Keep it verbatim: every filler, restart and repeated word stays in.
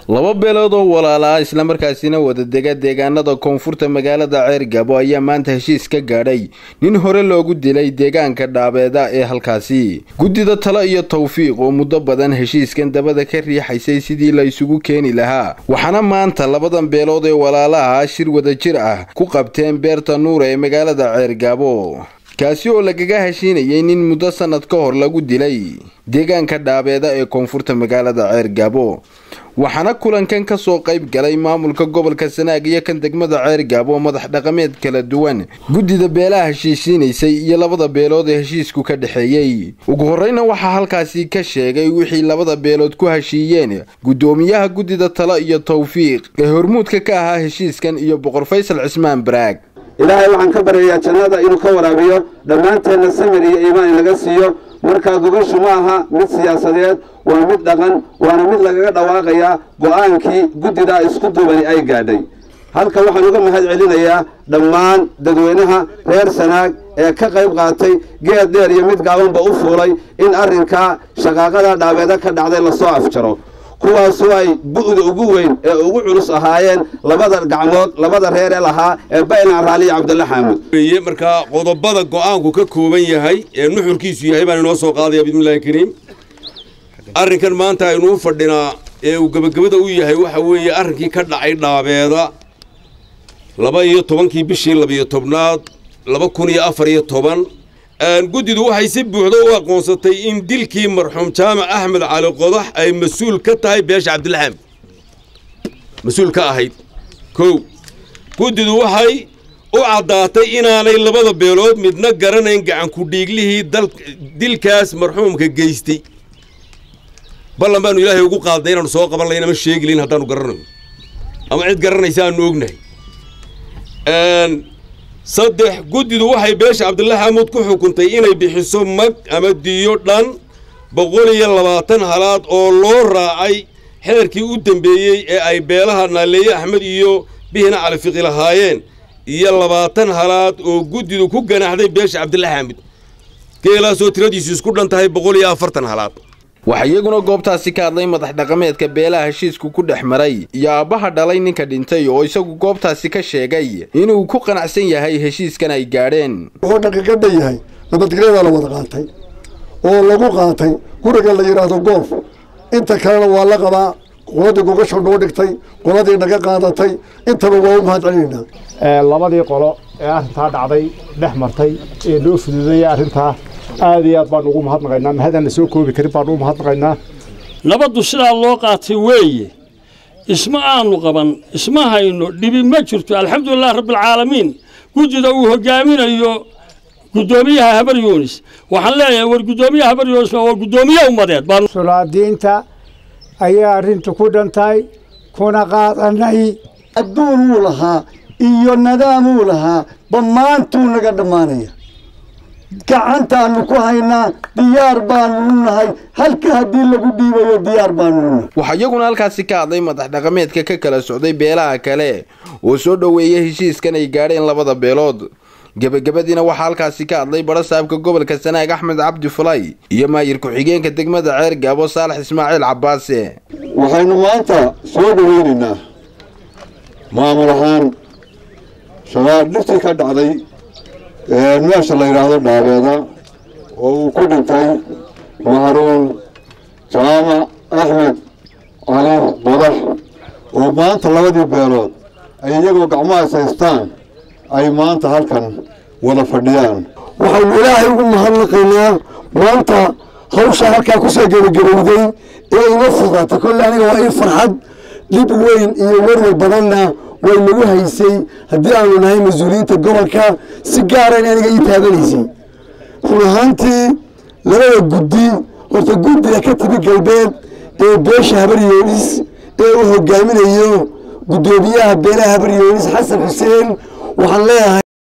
laba beelood oo walaala isla markaasina wada dega deegaanada koonfurta magaalada Ceergabo ayaa maanta heshiis ka gaadhay nin hore loogu dilay deegaanka Dhaabeeda ee halkaasi gudida talo iyo tawfiiq oo muddo badan heshiiskan dabada ka riixaysay sidii la isugu keeni lahaa waxaana maanta labadan beelood ee walaalaha shir wada jir ah ku qabteen beerta Nuur ee magaalada Ceergabo kaasi oo lagaga heshiinayay nin muddo sanad ka hor lagu dilay deegaanka Dhaabeeda ee koonfurta magaalada Ceergabo waxaana kulankan ka soo qayb galay maamulka gobolka Sanaag iyo kan degmada Ceergabo madax dhaqameed kala duwan gudida beelaha heshiisiinaysay iyo labada beelood ee heshiisku ka dhaxeeyay ugu horeyna waxa halkaasi ka sheegay wixii labada beelood ku heshiiyeen gudoomiyaha gudida talo iyo tawfiiq ee hormuudka ka ahaa heshiiskan iyo boqor Faysal Cismaan Baraag ilaahay waxaan ka baryayaa jannada inuu ka waraabiyo dhamaanteena samir iyo iimaan laga siiyo marka gogoshu ma aha mid siyaasadeed waa mid dhaqan waana mid lagaga dhawaaqaya go'aankii gudida isku duubay ay gaadhay halka waxaan uga mahad celinayaa dhammaan dadweynaha reer Sanaag ee ka qayb qaatay geed dheer iyo mid gaabanba u fuulay in arrinka shaqaaqada Dhaabeeda ka dhacday la soo afjaro kuwaas way bu'da ugu weyn ee ugu culus ahaayeen labada gacmood labada reer ee lahaa ee Bayna Raali Cabdulla Xaamud ee marka qodobada go'aanku ka kooban yahay ee nuxurkiisu yahay baan inoo soo qaadaya bismillaahir kariim arrinkan maanta aynu fadhinaa ee uu gabagabada u yahay waxa weeye arrinkii ka dhacay Dhaabeeda laba iyo tobankii bishii laba iyo tobnaad laba kun iyo afar iyo toban aan gudidu waxay si buuxda u aqoonsatay in dilkii marxuum Jaamac Axmed Cali Qodax ay mas'uul ka tahay beesha Cabdulla Xaamud mas'uul ka ahayd koow gudidu waxay u cadaatay inaanay labada beelood midna garanayn gacan ku dhiiglihii dilkaas marxuumka geystay ballan baanu Ilaahay ugu qaaday inaanu soo qaban lahayn ama sheegilin haddaanu garanayno ama cid garanaysa aanu ognahay aan saddex gudidu waxay beesha Cabdulla Xaamud ku xukuntay inay bixiso mag ama diyo dhan boqol iyo labaatan halaad oo loo raacay xeerkii u dambeeyay ee ay beelaha Naaleeye Axmed iyo Bihina Cali Fiqi lahaayeen iyo labaatan halaad oo gudidu ku ganaxday beesha Cabdulla Xaamud geelaas oo tiradiisu isku dhan tahay boqol iyo afartan halaad waxa iyaguna goobtaasi ka hadlay madax dhaqameedka beelaha heshiisku ku dhexmaray iyo aabaha dhalay ninka dhintay oo isagu goobtaasi ka sheegay inuu ku qanacsan yahay heshiiskan ay gaadheen oo dhaqaaqada yahay nabadgelyada la wada qaatay oo lagu qaatay guriga la yiraahdo goof inta kale waa la qabaa qoladii gogasho noo dhigtay qoladii naga qaadatay intaba waa u mahad celinaa ee labadii qolo ee arrinta dhacday dhex martay ee loo fududeeyay arrinta aad iyo aad baan ugu mahadnaqaynaa mahadana la soo koobi karin baan ugu mahadnaqaynaa nabadu sidaa loo qaatay weeye isma aanu qaban isma hayno dhibi ma jirto alxamdulillaah rabbil caalamiin gudida uu hogaaminayo gudoomiyaha Habar Yunis waxaan leeyahay war gudoomiyaha Habar Yunis waa gudoomiyaha ummadeed baan sulaadiinta ayaa arrintu ku dhantay kuna qaadanay adduun uu lahaa iyo nidaam uu lahaa bamaantu naga dhamaanaya gacantaanu ku haynaa diyaar baanu nahay halka hadii lagu dhiibayo diyaar baanu waxa iyaguna halkaasi ka hadlay madax dhaqameedka ka kala socday beelaha kale oo soo dhaweeyay heshiiskan ay gaadheen labada beelood gabagabadina waxa halkaasi ka hadlay barasaabka gobolka Sanaag Axmed Cabdi Fulay iyo maayir ku xigeenka degmada Ceergabo Saalax Ismaaciil Cabbaase waxaynu maanta soo dhaweynaynaa maamul ahaan shaqadii ka dhacday ee meesha la yiraahdo Dhaabeeda oo uu ku dhintay Maharuun Jaamac Axmed Cali Qodax oo maanta labadii beelood ay iyagoo gacmaha haystaan ay maanta halkan wada fadhiyaan waxaan Ilaahay ugu mahadnaqaynaa maanta hawsha halka ku soo gabagabowday ee ina fuqaatay kulli aniga waa in farxad dib weyn iyo warwar badanna way nagu haysay hadii aanu nahay mas'uuliyiinta gobolka si gaar ah aniga ii taabanaysay ruuxantii labada guddi horta guddiga ka timi galbeed ee beesha Habar Yunis ee uu hogaaminayo gudoomiyaha beelaha Habar Yunis Xasan Xuseen waxaan leeyahay